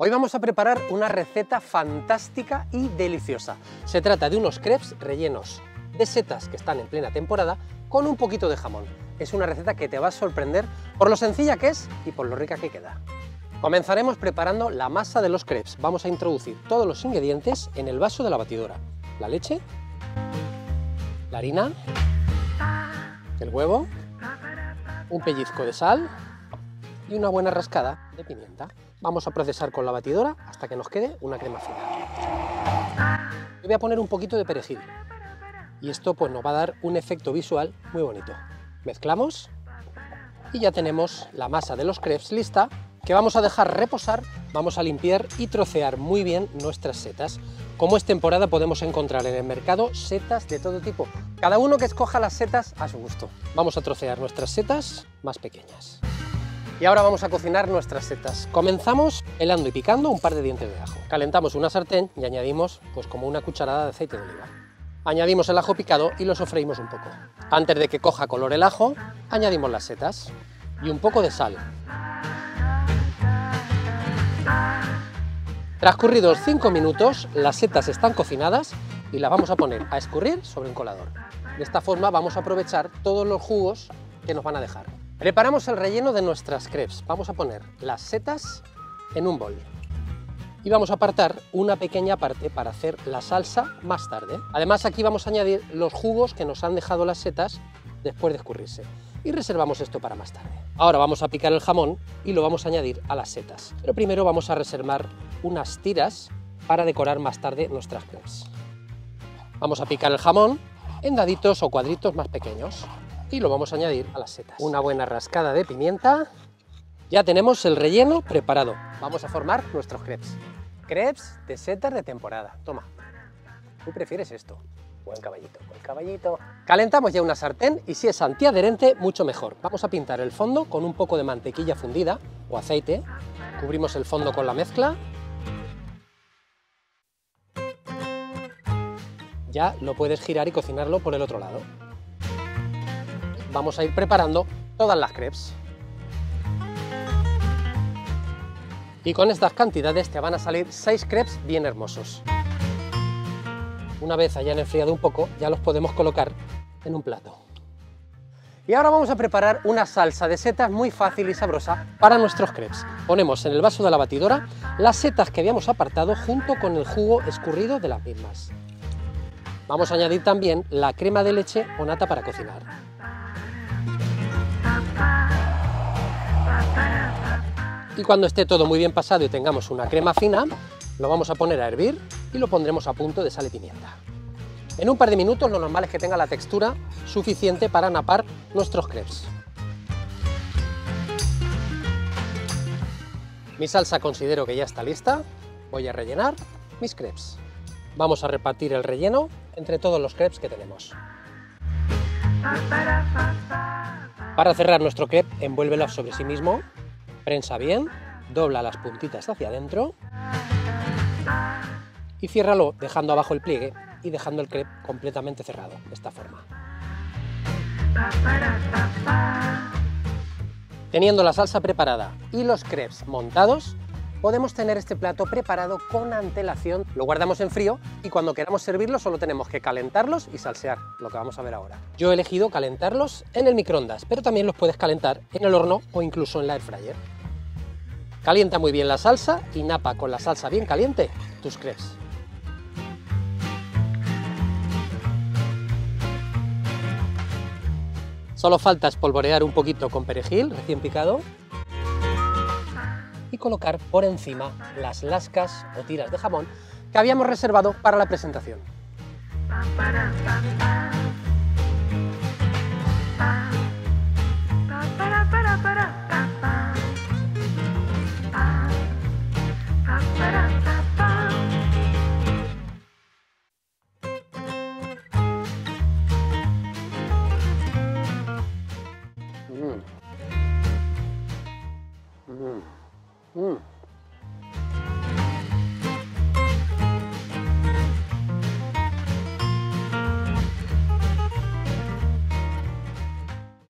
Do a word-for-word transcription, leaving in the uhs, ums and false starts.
Hoy vamos a preparar una receta fantástica y deliciosa. Se trata de unos crepes rellenos de setas que están en plena temporada con un poquito de jamón. Es una receta que te va a sorprender por lo sencilla que es y por lo rica que queda. Comenzaremos preparando la masa de los crepes. Vamos a introducir todos los ingredientes en el vaso de la batidora. La leche, la harina, el huevo, un pellizco de sal y una buena rascada de pimienta. Vamos a procesar con la batidora hasta que nos quede una crema fina. Yo voy a poner un poquito de perejil y esto pues nos va a dar un efecto visual muy bonito. Mezclamos y ya tenemos la masa de los crepes lista, que vamos a dejar reposar. Vamos a limpiar y trocear muy bien nuestras setas. Como es temporada podemos encontrar en el mercado setas de todo tipo, cada uno que escoja las setas a su gusto. Vamos a trocear nuestras setas más pequeñas. Y ahora vamos a cocinar nuestras setas. Comenzamos pelando y picando un par de dientes de ajo. Calentamos una sartén y añadimos pues como una cucharada de aceite de oliva. Añadimos el ajo picado y lo sofreímos un poco. Antes de que coja color el ajo, añadimos las setas y un poco de sal. Transcurridos cinco minutos, las setas están cocinadas y las vamos a poner a escurrir sobre un colador. De esta forma vamos a aprovechar todos los jugos que nos van a dejar. Preparamos el relleno de nuestras crepes. Vamos a poner las setas en un bol y vamos a apartar una pequeña parte para hacer la salsa más tarde. Además, aquí vamos a añadir los jugos que nos han dejado las setas después de escurrirse y reservamos esto para más tarde. Ahora vamos a picar el jamón y lo vamos a añadir a las setas, pero primero vamos a reservar unas tiras para decorar más tarde nuestras crepes. Vamos a picar el jamón en daditos o cuadritos más pequeños y lo vamos a añadir a las setas. Una buena rascada de pimienta. Ya tenemos el relleno preparado. Vamos a formar nuestros crepes. Crepes de setas de temporada. Toma, ¿tú prefieres esto? Buen caballito, buen caballito. Calentamos ya una sartén y si es antiadherente, mucho mejor. Vamos a pintar el fondo con un poco de mantequilla fundida o aceite. Cubrimos el fondo con la mezcla. Ya lo puedes girar y cocinarlo por el otro lado. Vamos a ir preparando todas las crepes. Y con estas cantidades te van a salir seis crepes bien hermosos. Una vez hayan enfriado un poco, ya los podemos colocar en un plato. Y ahora vamos a preparar una salsa de setas muy fácil y sabrosa para nuestros crepes. Ponemos en el vaso de la batidora las setas que habíamos apartado junto con el jugo escurrido de las mismas. Vamos a añadir también la crema de leche o nata para cocinar. Y cuando esté todo muy bien pasado y tengamos una crema fina, lo vamos a poner a hervir y lo pondremos a punto de sal y pimienta. En un par de minutos lo normal es que tenga la textura suficiente para napar nuestros crepes. Mi salsa considero que ya está lista. Voy a rellenar mis crepes. Vamos a repartir el relleno entre todos los crepes que tenemos. Para cerrar nuestro crepe, envuélvelo sobre sí mismo, prensa bien, dobla las puntitas hacia adentro y ciérralo dejando abajo el pliegue y dejando el crepe completamente cerrado, de esta forma. Teniendo la salsa preparada y los crepes montados, podemos tener este plato preparado con antelación. Lo guardamos en frío y cuando queramos servirlo solo tenemos que calentarlos y salsear, lo que vamos a ver ahora. Yo he elegido calentarlos en el microondas, pero también los puedes calentar en el horno o incluso en la air fryer. Calienta muy bien la salsa y napa con la salsa bien caliente tus crepes. Solo falta espolvorear un poquito con perejil recién picado y colocar por encima las lascas o tiras de jamón que habíamos reservado para la presentación.